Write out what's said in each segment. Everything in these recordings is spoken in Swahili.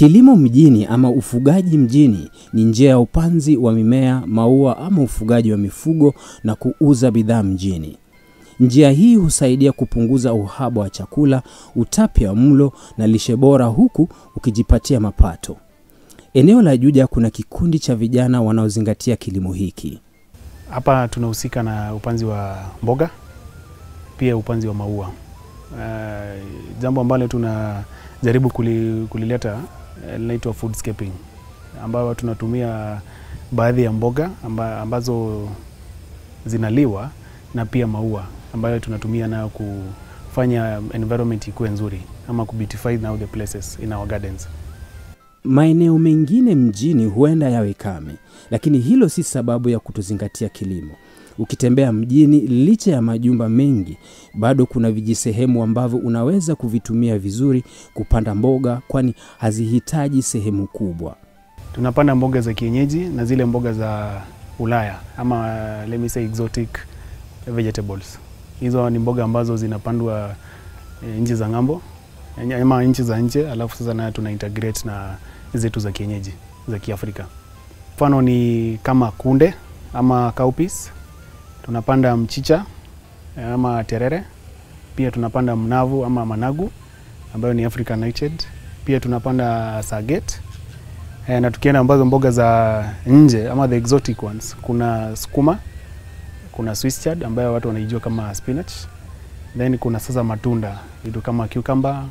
Kilimo mjini ama ufugaji mjini ni njia ya upanzi wa mimea, maua ama ufugaji wa mifugo na kuuza bidhaa mjini. Njia hii husaidia kupunguza uhaba wa chakula, utapia mlo na lishe bora, huku ukijipatia mapato. Eneo la Juja kuna kikundi cha vijana wanaozingatia kilimo hiki. Hapa tunahusika na upanzi wa mboga, pia upanzi wa maua. Jambo ambalo tunajaribu kulileta linaitwa foodscaping, ambayo tunatumia baadhi ya mboga ambazo zinaliwa na pia maua ambayo tunatumia nayo kufanya environment ikuwe nzuri ama kubeautify now the places in our gardens. Maeneo mengine mjini huenda yawe kame, lakini hilo si sababu ya kutozingatia kilimo. Ukitembea mjini, licha ya majumba mengi, bado kuna vijisehemu ambavyo unaweza kuvitumia vizuri kupanda mboga, kwani hazihitaji sehemu kubwa. Tunapanda mboga za kienyeji na zile mboga za Ulaya ama let me say exotic vegetables. Hizo ni mboga ambazo zinapandwa nchi za ng'ambo ama nchi za nje, alafu sasa na tuna integrate na zetu za kienyeji za Kiafrika. Mfano ni kama kunde ama cowpeas, tunapanda mchicha ama terere, pia tunapanda mnavu ama managu ambayo ni African nightshade, pia tunapanda saget. Na tukienda ambazo mboga za nje ama the exotic ones, kuna sukuma, kuna Swiss chard ambayo watu wanaijua kama spinach, then kuna sasa matunda vitu kama cucumber,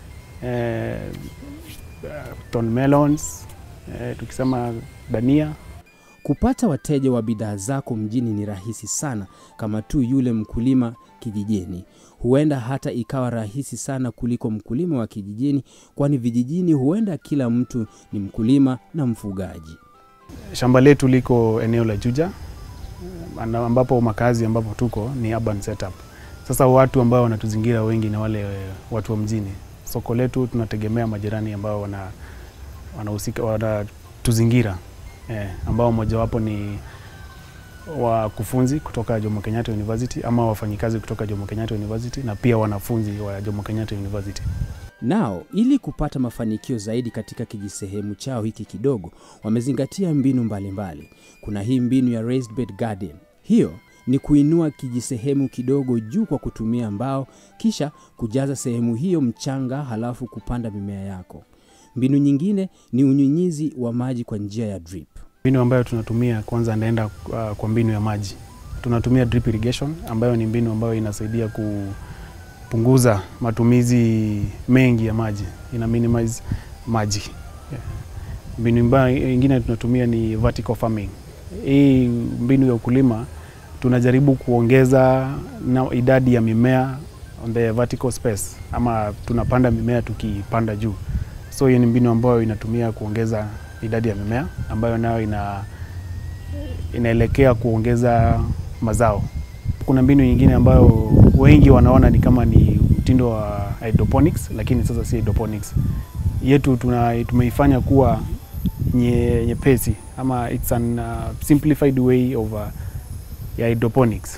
thorn melons, tukisema dania. Kupata wateja wa bidhaa zako mjini ni rahisi sana kama tu yule mkulima kijijini. Huenda hata ikawa rahisi sana kuliko mkulima wa kijijini, kwani vijijini huenda kila mtu ni mkulima na mfugaji. Shamba letu liko eneo la Juja, ambapo makazi ambapo tuko ni urban setup. Sasa watu ambao wanatuzingira wengi ni wale watu wa mjini. Soko letu tunategemea majirani ambao wanahusika wanatuzingira, ambao mojawapo ni wakufunzi kutoka Jomo Kenyatta University ama wafanyikazi kutoka Jomo Kenyatta University na pia wanafunzi wa Jomo Kenyatta University. Nao ili kupata mafanikio zaidi katika kijisehemu chao hiki kidogo, wamezingatia mbinu mbalimbali. Kuna hii mbinu ya raised bed garden. Hiyo ni kuinua kijisehemu kidogo juu kwa kutumia mbao, kisha kujaza sehemu hiyo mchanga, halafu kupanda mimea yako. Mbinu nyingine ni unyunyizi wa maji kwa njia ya drip. Mbinu ambayo tunatumia kwanza naenda kwa mbinu ya maji. Tunatumia drip irrigation ambayo ni mbinu ambayo inasaidia kupunguza matumizi mengi ya maji, ina minimize maji. Mbinu nyingine tunatumia ni vertical farming. Hii mbinu ya ukulima tunajaribu kuongeza na idadi ya mimea on the vertical space, ama tunapanda mimea tukipanda juu. So hiyo ni mbinu ambayo inatumia kuongeza idadi ya mimea ambayo nayo inaelekea kuongeza mazao. Kuna mbinu nyingine ambayo wengi wanaona ni kama ni mtindo wa hydroponics, lakini sasa si hydroponics. Yetu tumeifanya kuwa nyepesi ama it's an simplified way of hydroponics.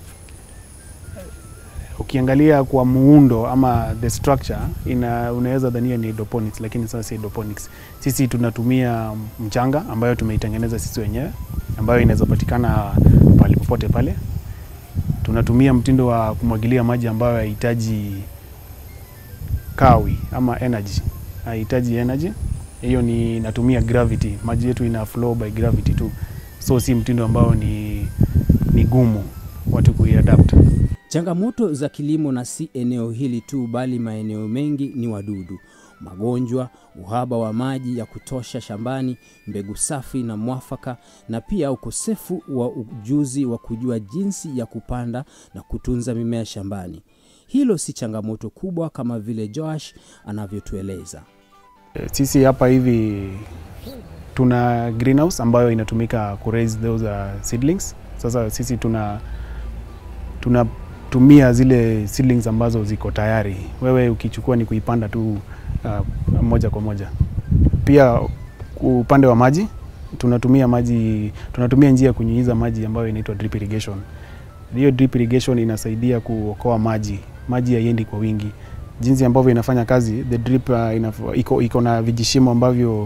Ukiangalia kwa muundo ama the structure unaweza dhania ni hydroponics, lakini sasa si hydroponics. Sisi tunatumia mchanga ambayo tumeitengeneza sisi wenyewe, ambayo inaweza patikana pale popote pale. Tunatumia mtindo wa kumwagilia maji ambayo haihitaji kawi ama energy. Haihitaji energy. Hiyo ni natumia gravity. Maji yetu ina flow by gravity tu. So si mtindo ambao ni gumu watu kuiadapt. Changamoto za kilimo na si eneo hili tu, bali maeneo mengi ni wadudu, magonjwa, uhaba wa maji ya kutosha shambani, mbegu safi na mwafaka, na pia ukosefu wa ujuzi wa kujua jinsi ya kupanda na kutunza mimea shambani. Hilo si changamoto kubwa kama vile Josh anavyotueleza. Sisi hapa hivi tuna greenhouse ambayo inatumika ku raise those seedlings. Sasa sisi tunatumia zile seedlings ambazo ziko tayari. Wewe ukichukua ni kuipanda tu moja kwa moja. Pia upande wa maji tunatumia njia ya kunyunyiza maji ambayo inaitwa drip irrigation. Hiyo drip irrigation inasaidia kuokoa maji. Maji haiendi kwa wingi. jinsi ambavyo inafanya kazi, the drip iko na vijishimo ambavyo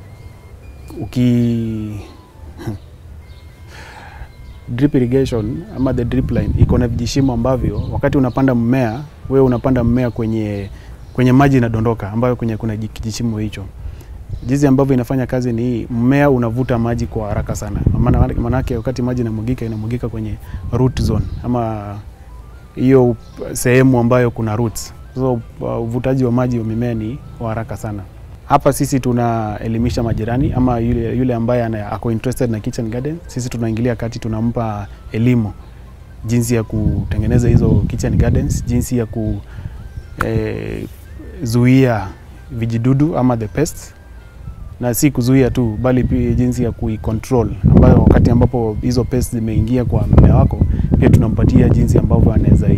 drip irrigation ama the drip line iko na vijishimo ambavyo wakati unapanda mmea, wewe unapanda mmea kwenye maji inadondoka ambayo kuna kijishimo hicho. Jinsi ambavyo inafanya kazi ni mmea unavuta maji kwa haraka sana. Maana yake wakati maji inamwagika kwenye root zone ama hiyo sehemu ambayo kuna roots. So uvutaji wa maji wa mimea ni wa haraka sana. Hapa sisi tunaelimisha majirani ama yule ambaye ako interested na kitchen garden, sisi tunaingilia kati, tunampa elimu jinsi ya kutengeneza hizo kitchen gardens, jinsi ya kuzuia vijidudu ama the pests, na si kuzuia tu bali pia jinsi ya kuicontrol, ambayo wakati ambapo hizo pests zimeingia kwa mmea wako, pia tunampatia jinsi ambavyo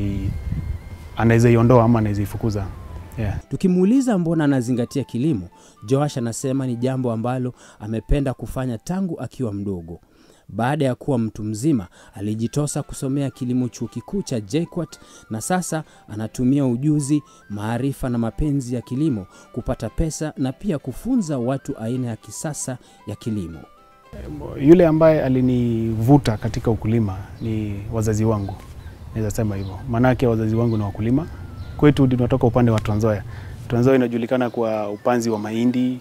anaweza iondoa ama anaweza ifukuza. Yeah. Tukimuuliza mbona anazingatia kilimo, Joash anasema ni jambo ambalo amependa kufanya tangu akiwa mdogo. Baada ya kuwa mtu mzima, alijitosa kusomea kilimo chuo kikuu cha JKUAT, na sasa anatumia ujuzi, maarifa na mapenzi ya kilimo kupata pesa na pia kufunza watu aina ya kisasa ya kilimo. Yule ambaye alinivuta katika ukulima ni wazazi wangu. Naweza sema hivyo. Manake wazazi wangu ni wakulima. Kwetu tunatoka upande wa Trans Nzoia. Trans Nzoia inajulikana kwa upanzi wa mahindi,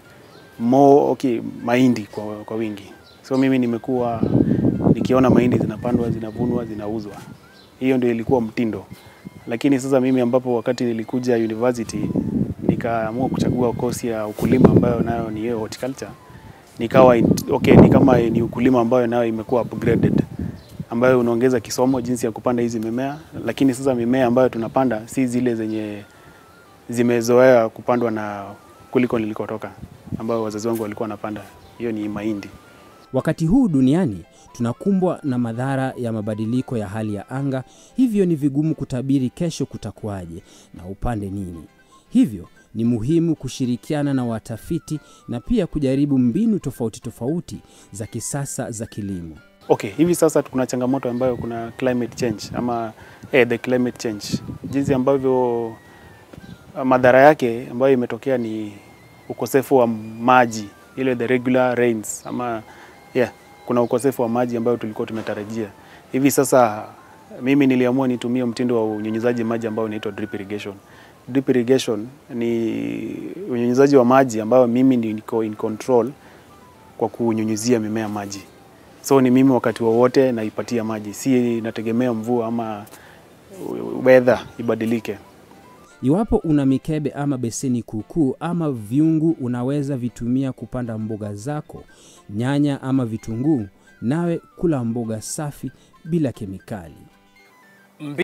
mahindi kwa wingi. So mimi nimekuwa nikiona mahindi zinapandwa, zinavunwa, zinauzwa. Hiyo ndio ilikuwa mtindo. Lakini sasa mimi ambapo wakati nilikuja university nikaamua kuchagua kosi ya ukulima ambayo nayo ni horticulture. Nikawa ni kama ni ukulima ambayo nayo imekuwa upgraded, ambayo unaongeza kisomo jinsi ya kupanda hizi mimea, lakini sasa mimea ambayo tunapanda si zile zenye zimezoea kupandwa na kuliko nilikotoka, ambayo wazazi wangu walikuwa wanapanda. Hiyo ni mahindi. Wakati huu duniani tunakumbwa na madhara ya mabadiliko ya hali ya anga, hivyo ni vigumu kutabiri kesho kutakuwaje na upande nini. Hivyo ni muhimu kushirikiana na watafiti na pia kujaribu mbinu tofauti za kisasa za kilimo. Hivi sasa kuna changamoto ambayo kuna climate change ama the climate change. Jinsi ambavyo madhara yake ambayo imetokea ni ukosefu wa maji, ile the regular rains ama kuna ukosefu wa maji ambayo tulikuwa tumetarajia. Hivi sasa mimi niliamua nitumie mtindo wa unyunyizaji maji ambao unaitwa drip irrigation. Drip irrigation ni unyunyizaji wa maji ambao mimi niko in control kwa kunyunyizia mimea maji. So ni mimi wakati wowote naipatia maji, si nategemea mvua ama weather ibadilike. Iwapo una mikebe ama beseni kuukuu ama viungu, unaweza vitumia kupanda mboga zako, nyanya ama vitunguu, nawe kula mboga safi bila kemikali.